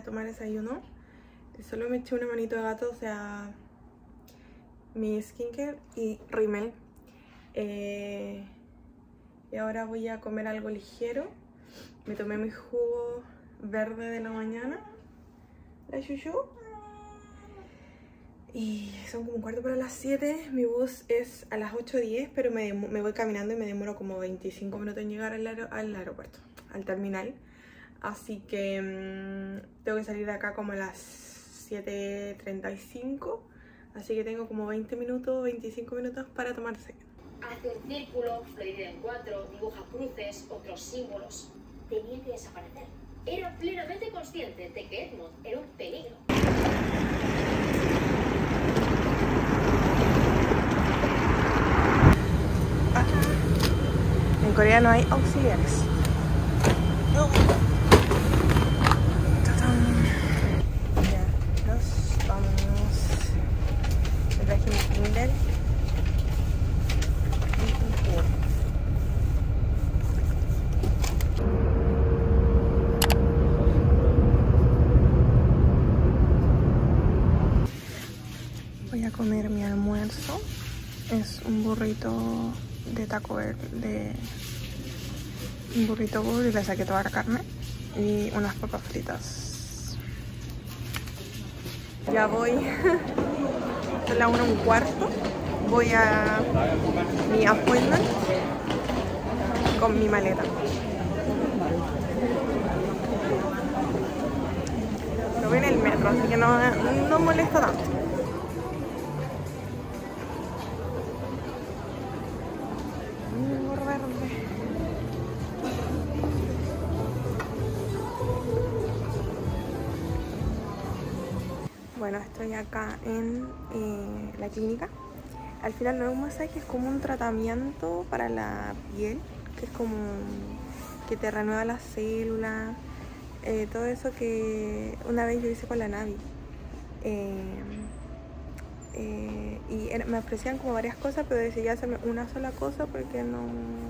tomar desayuno. Solo me eché una manito de gato, o sea, mi skincare y rímel. Y ahora voy a comer algo ligero. Me tomé mi jugo verde de la mañana, la chuchu. Y son como 7:15. Mi bus es a las 8:10, pero me voy caminando y me demoro como 25 minutos en llegar al aeropuerto, al terminal. Así que tengo que salir de acá como a las 7:35. Así que tengo como 20 minutos, 25 minutos para tomar desayuno. Hace un círculo, lo divide en 4, dibuja cruces, otros símbolos. Tenía que desaparecer. Era plenamente consciente de que Edmund era un peligro. En Corea no hay auxiliares. No. Ya, nos vamos. Me traje mi Kindle y un jugo. Voy a comer mi almuerzo. Es un burrito de Taco Bell, un burrito y le saqué toda la carne y unas papas fritas. Ya voy, son las 1:15, voy a mi appointment con mi maleta. Lo voy en el metro, así que no molesta tanto. Bueno, estoy acá en la clínica. Al final no es un masaje, es como un tratamiento para la piel, que es como que te renueva las células, todo eso que una vez yo hice con la Navi. Y me ofrecían como varias cosas, pero decidí hacerme una sola cosa porque no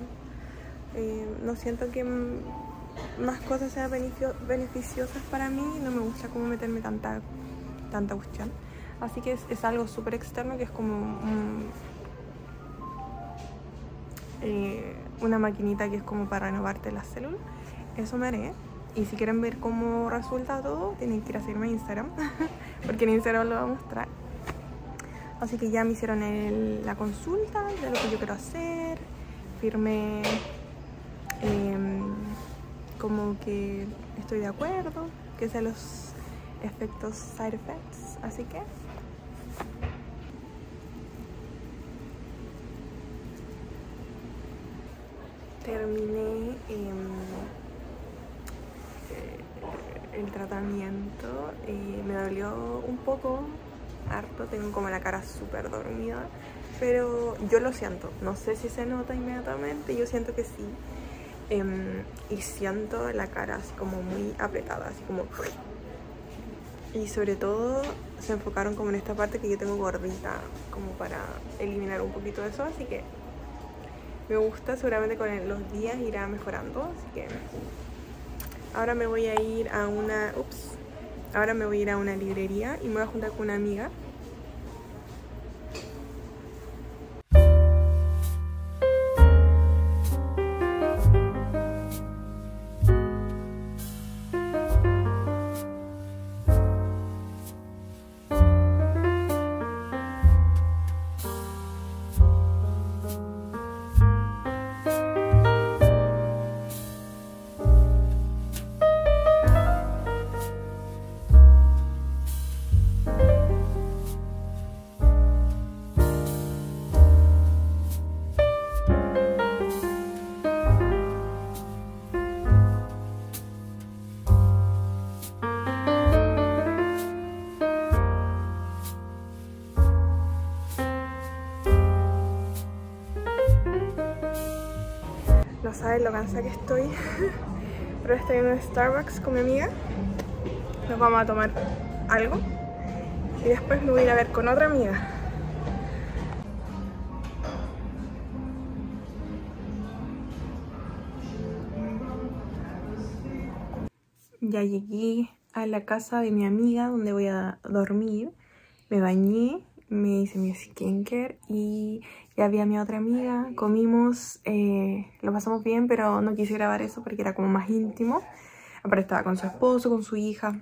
siento que más cosas sean beneficiosas para mí. No me gusta como meterme tanta cuestión, así que es algo súper externo, que es como una maquinita que es como para renovarte las células. Eso me haré, y si quieren ver cómo resulta todo, tienen que ir a seguirme en Instagram porque en Instagram lo voy a mostrar. Así que ya me hicieron la consulta de lo que yo quiero hacer, firmé como que estoy de acuerdo, que sean los efectos side effects, así que terminé el tratamiento. Me dolió un poco, harto, tengo como la cara súper dormida, pero yo lo siento, no sé si se nota inmediatamente, yo siento que sí. Y siento la cara así como muy apretada, así como... Y sobre todo se enfocaron como en esta parte que yo tengo gordita, como para eliminar un poquito de eso, así que me gusta. Seguramente con los días irá mejorando, así que ahora me voy a ir a una librería y me voy a juntar con una amiga. No saben lo cansada que estoy. Pero estoy en un Starbucks con mi amiga. Nos vamos a tomar algo y después me voy a ir a ver con otra amiga. Ya llegué a la casa de mi amiga donde voy a dormir. Me bañé, me hice mi skincare y ya vi a mi otra amiga. Comimos, lo pasamos bien, pero no quise grabar eso porque era como más íntimo. Aparte estaba con su esposo, con su hija.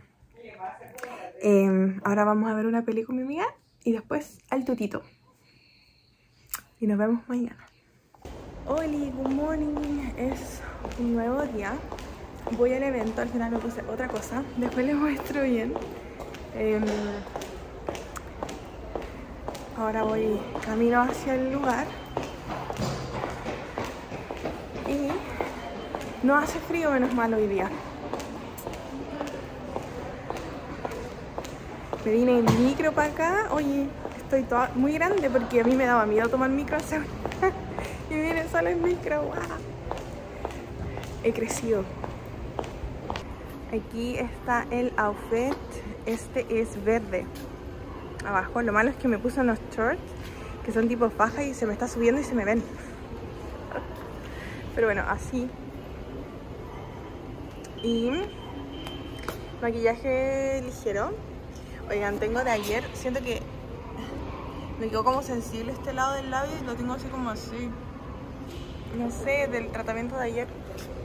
Ahora vamos a ver una peli con mi amiga y después al tutito. Y nos vemos mañana. Hola, good morning. Es un nuevo día. Voy al evento, al final me puse otra cosa. Después les muestro bien. Ahora voy camino hacia el lugar. Y no hace frío, menos mal hoy día. Me vine en micro para acá. Oye, estoy toda muy grande porque a mí me daba miedo tomar micro. Y me vine solo en micro. ¡Wow! He crecido. Aquí está el outfit. Este es verde. Abajo, lo malo es que me puse unos shorts que son tipo faja y se me está subiendo y se me ven. Pero bueno, así. Y maquillaje ligero. Oigan, tengo de ayer, siento que me quedó como sensible este lado del labio y lo tengo así como así. No sé, del tratamiento de ayer.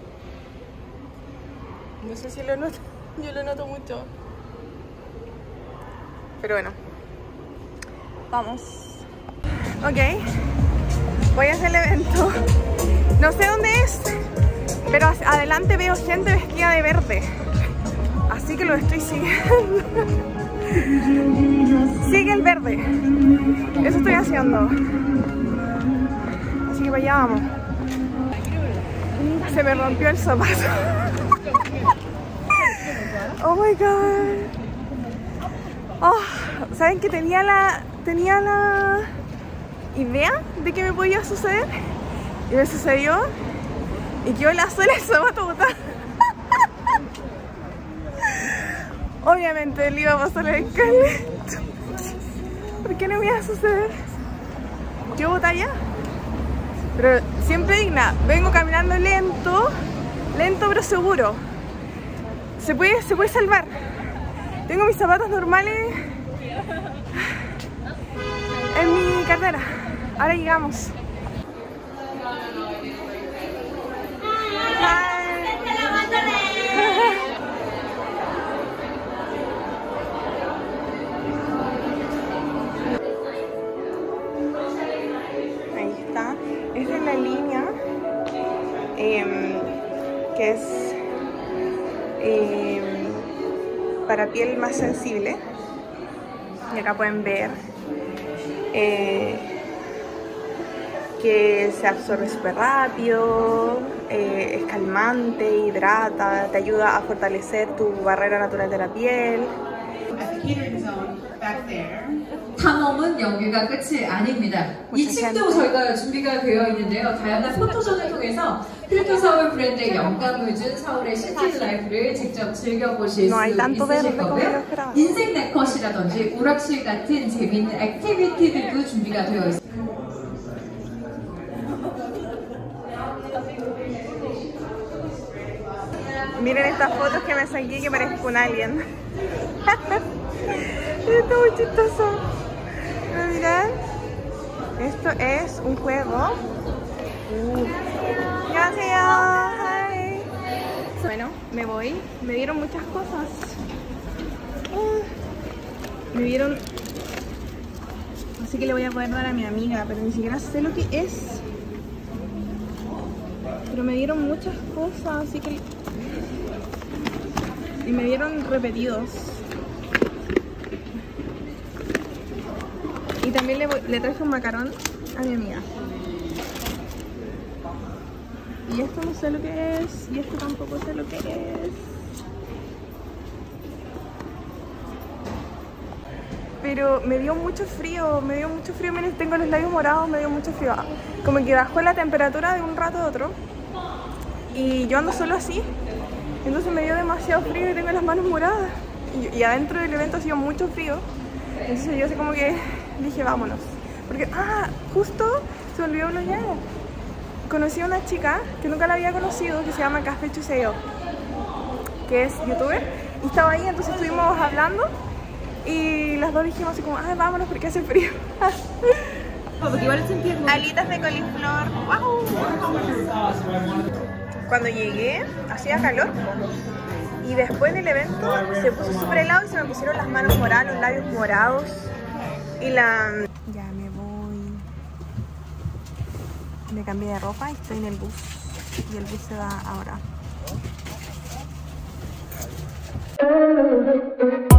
No sé si lo noto, yo lo noto mucho. Pero bueno, vamos. Ok, voy a hacer el evento. No sé dónde es, pero adelante veo gente vestida de verde. Así que lo estoy siguiendo. Sigue el verde. Eso estoy haciendo. Así que para allá vamos. Se me rompió el zapato. Oh my god. Oh, ¿saben que tenía la idea de que me podía suceder? Y me sucedió. Y quedó la suela del zapato botada. Obviamente le iba a pasar el escalera. ¿Por qué no me iba a suceder? Yo boté allá. Pero siempre digna. Vengo caminando lento. Lento pero seguro. Se puede salvar. Tengo mis zapatos normales en mi cartera. Ahora llegamos. Ahí está. Esta es la línea que es para piel más sensible. Y acá pueden ver que se absorbe súper rápido, es calmante, hidrata, te ayuda a fortalecer tu barrera natural de la piel. 탐험은 여기가 끝이 아닙니다. 2층도 저희가 준비가 되어 있는데요. 다양한 포토존을 통해서 필터 서울 브랜드의 영감을 준 서울의 시티 라이프를 직접 즐겨보실 수 있으실 거고요. 인생 네컷이라든지 오락실 같은 재미있는 액티비티들도 준비가 되어 있습니다. Miren estas fotos que me saqué que parezco un alien. Está muy chistoso. Mirad, esto es un juego. Gracias. Hi. Bueno, me voy. Me dieron muchas cosas. Me dieron. Así que le voy a poder dar a mi amiga, pero ni siquiera sé lo que es. Pero me dieron muchas cosas, así que. Y me dieron repetidos. Y también le traje un macarón a mi amiga. Y esto no sé lo que es. Y esto tampoco sé lo que es. Pero me dio mucho frío. Miren, tengo los labios morados, me dio mucho frío. Como que bajó la temperatura de un rato a otro. Y yo ando solo así. Entonces me dio demasiado frío y tengo las manos moradas. Y adentro del evento hacía mucho frío. Entonces yo así como que dije, vámonos. Porque, justo se me olvidó bloguear. Conocí a una chica que nunca la había conocido, que se llama Café Chuseo, que es youtuber. Y estaba ahí, entonces estuvimos hablando y las dos dijimos así como, ay, vámonos porque hace frío. Alitas de coliflor. ¡Wow! Cuando llegué, hacía calor. Y después del evento se puso súper helado y se me pusieron las manos moradas, los labios morados. Y la... Ya me voy. Me cambié de ropa y estoy en el bus. Y el bus se va ahora.